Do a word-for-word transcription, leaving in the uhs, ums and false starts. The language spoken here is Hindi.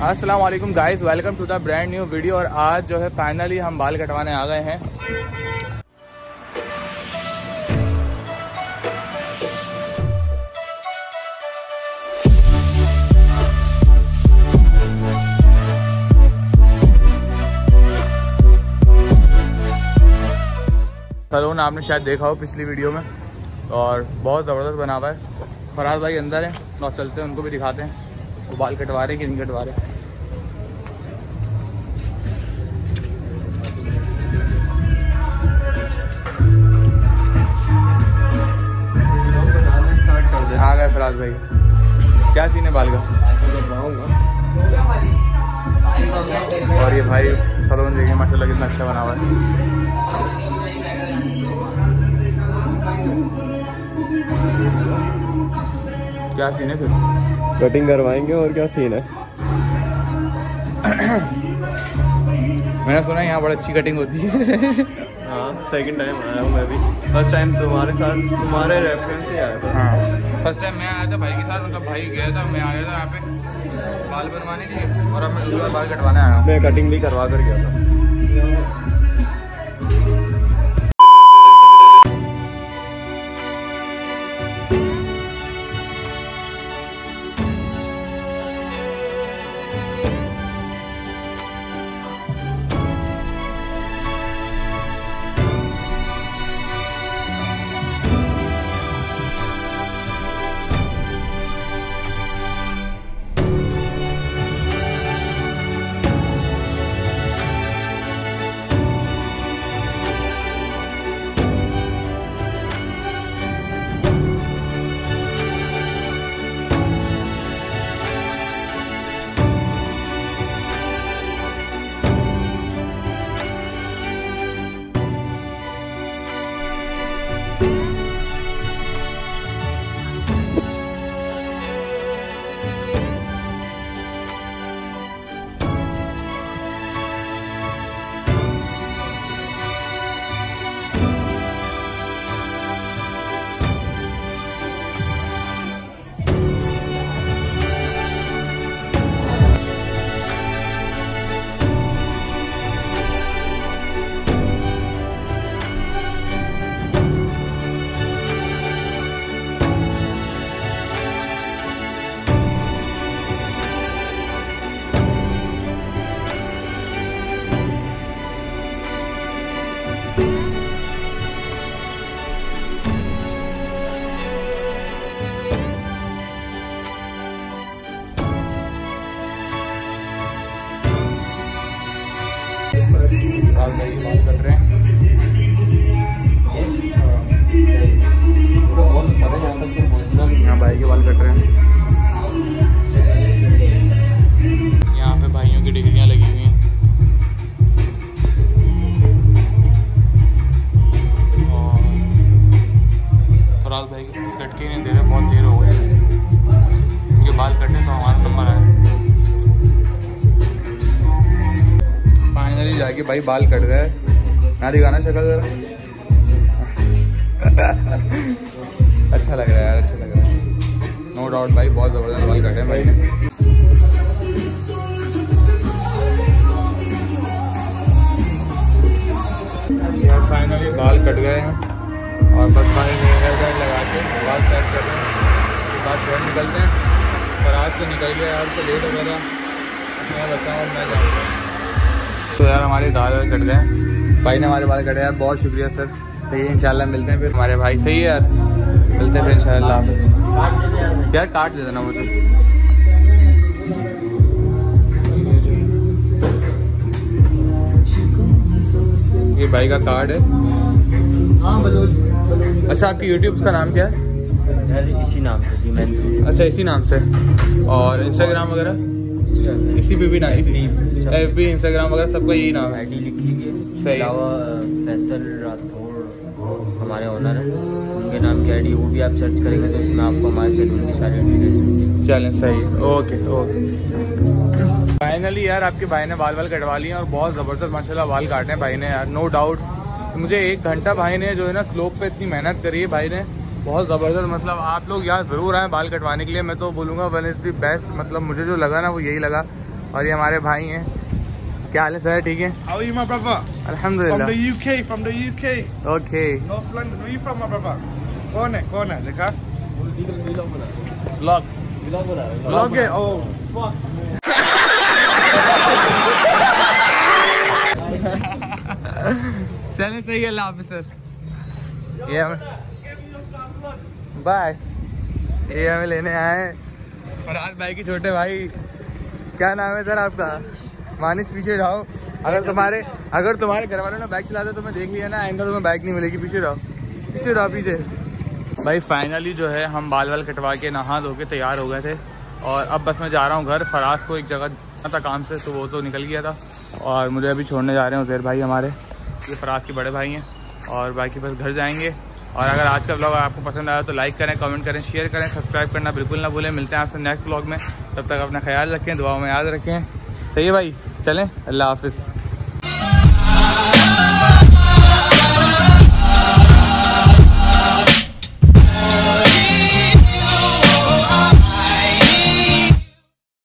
अस्सलाम वालेकुम guys, welcome to the brand new video. और आज जो है फाइनली हम बाल कटवाने आ गए हैं। सैलून आपने शायद देखा हो पिछली वीडियो में, और बहुत ज़बरदस्त बना हुआ है। फराज भाई अंदर हैं और चलते हैं, उनको भी दिखाते हैं वो बाल कटवा रहे कि नहीं कटवा रहे। आ गए फराज भाई, क्या सीन है बाल का? और ये भाई सैलून देखिए माशाल्लाह कितना अच्छा बना हुआ है। क्या सीन है फिर? कटिंग करवाएंगे और क्या सीन है? मैंने सुना है यहाँ बड़ी अच्छी कटिंग होती है। हाँ, सेकंड टाइम आया हूँ मैं भी। फर्स्ट टाइम तुम्हारे साथ, तुम्हारे रेफरेंस से आया था। हाँ, फर्स्ट टाइम मैं आया था भाई के साथ, मतलब भाई गया था, मैं आया था यहाँ पे बाल बनवाने के लिए, और अब मैं दूसरी बार बाल कटवाने आया हूँ। मैं कटिंग भी करवा कर गया था। बाल कट रहे हैं। यहाँ भाई के बाल कट रहे हैं। यहाँ पे भाइयों की डिग्रियाँ लगी हुई हैं। और फराज भाई कट के नहीं दे रहे, बहुत देर हो गई। इनके बाल कटे तो हमारा नंबर आया। फाइनली जाके भाई बाल कट गए। ना दिखाना शक्ल जरा। अच्छा लग रहा है यार, अच्छा लग रहा है। नो डाउट भाई, बहुत ज़बरदस्त बाल कटे हैं भाई ने। यार फाइनली बाल कट गए हैं, और बस भाई हेयर बैंड लगा के बाल सेट कर रहे हैं। उसके बाद घर निकलते हैं। और आज तो निकल गया यार, तो लेट हो गया था। मैं बताऊँ मैं जाऊँगा। तो यार हमारे बाल कट गए, भाई ने हमारे बाल कटे यार, बहुत शुक्रिया सर। तो ये इंशाल्लाह मिलते हैं फिर हमारे भाई। सही है यार, मिलते हैं फिर इंशाल्लाह। यार काट दे देना मुझे। ये भाई का कार्ड है। अच्छा, आपकी यूट्यूब का नाम क्या है? इसी नाम से। अच्छा, इसी नाम से। और इंस्टाग्राम वगैरह इसी पे भी ना? एफ बी इंस्टाग्राम वगैरह सबका यही नाम है? आईडी लिखी है। सही। फैसल राठौर हमारे ओनर है, उनके नाम की आईडी, वो भी आप सर्च करेंगे तो उसमें आपको हमारे सैलून की सारी डिटेल्स। चलें, सही, ओके ओके। फाइनली यार आपके भाई ने बाल बाल कटवा लिए, और बहुत ज़बरदस्त माशाल्लाह बाल काटे भाई ने यार, नो डाउट। मुझे एक घंटा भाई ने जो है ना स्लोप पे इतनी मेहनत करी है भाई ने, बहुत ज़बरदस्त। मतलब आप लोग यहाँ ज़रूर आएँ बाल कटवाने के लिए। मैं तो बोलूँगा वन इज़ दी बेस्ट। मतलब मुझे जो लगा ना वो यही लगा। और ये हमारे भाई हैं। क्या हाल है सर? ठीक है? How are you, my brother? अल्हम्दुलिल्लाह। From the U K, from the U K. Okay. North London. Where you from, my brother? कौन है? कौन है? देखा? ब्लॉग Vlog है? Oh, fuck. चलें, सही है। अल्लाह हाफ़िज़ सर। ये हमें बाय। ये हमें लेने आए फरहाद भाई की छोटे भाई। क्या नाम है सर आपका? मानिश, पीछे जाओ। अगर तुम्हारे अगर तुम्हारे घर वालों ने बाइक चलाते तो मैं देख लिया ना, आइंदा तुम्हें बाइक नहीं मिलेगी। पीछे रहो, पीछे रहो, पीछे। भाई फाइनली जो है हम बाल वाल कटवा के नहा धो के तैयार हो गए थे और अब बस मैं जा रहा हूँ घर। फराज को एक जगह जाना था काम से, तो वो तो निकल गया था और मुझे अभी छोड़ने जा रहे हैं उज़ैर भाई हमारे। ये फराज के बड़े भाई हैं और बाकी बस घर जाएंगे। और अगर आज का ब्लॉग आपको पसंद आया तो लाइक करें, कमेंट करें, शेयर करें, सब्सक्राइब करना बिल्कुल ना भूलें। मिलते हैं आपसे नेक्स्ट ब्लॉग में। तब तक अपना ख्याल रखें, दुआओं में याद रखें। सही है भाई, चलें, अल्लाह हाफिज़।